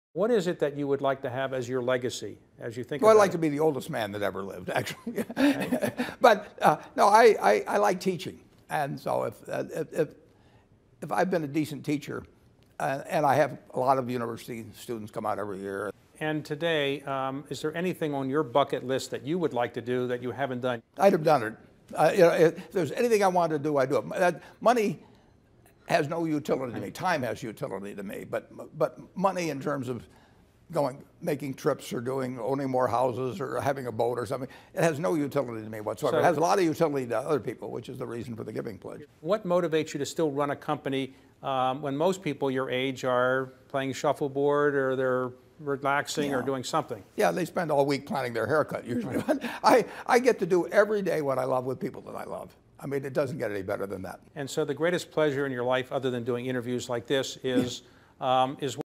What is it that you would like to have as your legacy, as you think Well, I'd about like it? to be the oldest man that ever lived, actually. Okay. But no, I like teaching, and so if I've been a decent teacher, and I have a lot of university students come out every year. And today, is there anything on your bucket list that you would like to do that you haven't done? I'd have done it. If there's anything I wanted to do, I'd do it. Money has no utility to me. Time has utility to me, but money in terms of making trips or owning more houses or having a boat or something, it has no utility to me whatsoever. So, it has a lot of utility to other people, which is the reason for the Giving Pledge. what motivates you to still run a company when most people your age are playing shuffleboard or they're relaxing or doing something? Yeah, they spend all week planning their haircut usually. I get to do every day what I love with people that I love. I mean, it doesn't get any better than that. And so the greatest pleasure in your life, other than doing interviews like this, is